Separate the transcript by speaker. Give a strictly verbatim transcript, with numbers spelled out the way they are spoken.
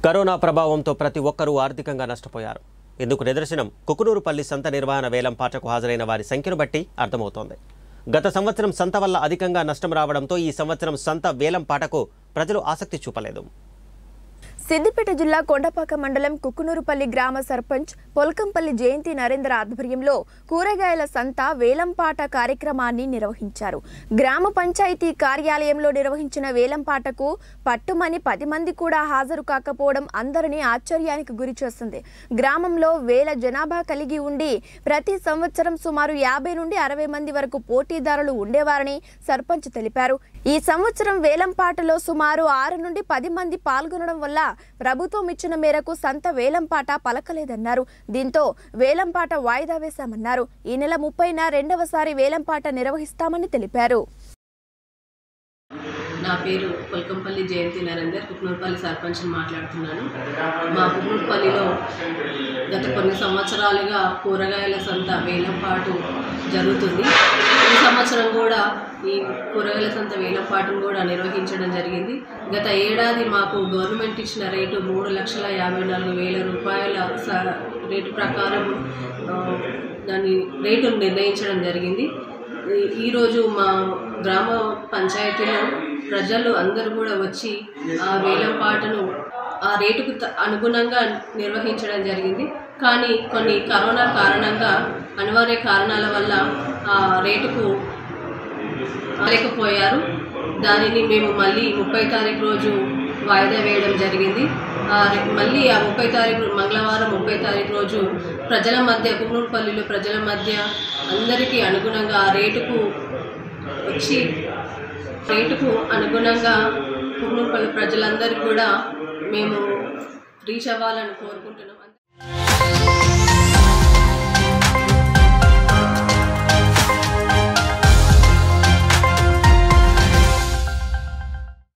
Speaker 1: Corona ప్రభావంతో ప్రతి ఒక్కరూ ఆర్థికంగా నష్టపోయారు. ఇందుకు నిదర్శనం కుకునూరుపల్లి సంత నిర్వహణ వేలంపాటకు హాజరైన వారి సంఖ్యను బట్టి అర్థమవుతోంది. గత సంవత్సరం సంత వల్ల అధికంగా నష్టం రావడంతో ఈ సంవత్సరం సంత వేలంపాటకు ప్రజలు ఆసక్తి చూపలేదు.
Speaker 2: సిద్దిపేట జిల్లా కొండపాక మండలం కుకునూరుపల్లి గ్రామ సర్పంచ్ పొల్కంపల్లి జయంతి నరేంద్ర ఆధ్వర్యంలో కూరగాయల సంత వేలంపాట కార్యక్రమాన్ని నిర్వహించారు. గ్రామ పంచాయతీ కార్యాలయంలో నిర్వహించిన వేలంపాటకు పట్టుమని పది మంది కూడా హాజరు కాకపోవడం అందరినీ ఆశ్చర్యానికి గురి చేస్తుంది. గ్రామంలో వేల జనాభా కలిగి ఉండి ప్రతి సంవత్సరం సుమారు యాభై నుండి అరవై మంది వరకు పోటీదారులు ఉండేవారని సర్పంచ్ తెలిపారు. ఈ సంవత్సరం వేలంపాటలో సుమారు ఆరు నుండి పది మంది పాల్గొనడం వల్ల ప్రభుత్వం ఇచ్చిన మేరకు సంత వేలంపాట పలకలేదన్నారు. దీంతో వేలంపాట వాయిదా వేశామన్నారు. ఈ నెల ముప్పైన రెండవసారి వేలంపాట నిర్వహిస్తామని తెలిపారు.
Speaker 3: నా పేరు పొల్కంపల్లి జయంతి నరేందర్, కుకునూరుపల్లి సర్పంచ్ మాట్లాడుతున్నాను. మా కుకునూరుపల్లిలో గత కొన్ని సంవత్సరాలుగా కూరగాయల సంత వేలంపాటు జరుగుతుంది. ఈ సంవత్సరం కూడా ఈ కూరగాయల సంత వేలంపాటును కూడా నిర్వహించడం జరిగింది. గత ఏడాది మాకు గవర్నమెంట్ ఇచ్చిన రేటు మూడు లక్షల యాభై నాలుగు వేల రూపాయల రేటు ప్రకారం దాని రేటును నిర్ణయించడం జరిగింది. ఈరోజు మా గ్రామ పంచాయతీలో ప్రజలు అందరూ కూడా వచ్చి ఆ వేలంపాటను ఆ రేటుకు అనుగుణంగా నిర్వహించడం జరిగింది. కానీ కొన్ని కరోనా కారణంగా అనివార్య కారణాల వల్ల ఆ రేటుకు లేకపోయారు. దానిని మేము మళ్ళీ ముప్పై తారీఖు రోజు వాయిదా వేయడం జరిగింది. మళ్ళీ ఆ ముప్పై తారీఖు మంగళవారం ముప్పై తారీఖు రోజు ప్రజల మధ్య కుకునూరుపల్లిలో ప్రజల మధ్య అందరికీ అనుగుణంగా ఆ రేటుకు వచ్చి రేటుకు అనుగుణంగా కుకునూరుపల్లి ప్రజలందరికీ కూడా మేము రీచ్ అవ్వాలని కోరుకుంటున్నాం.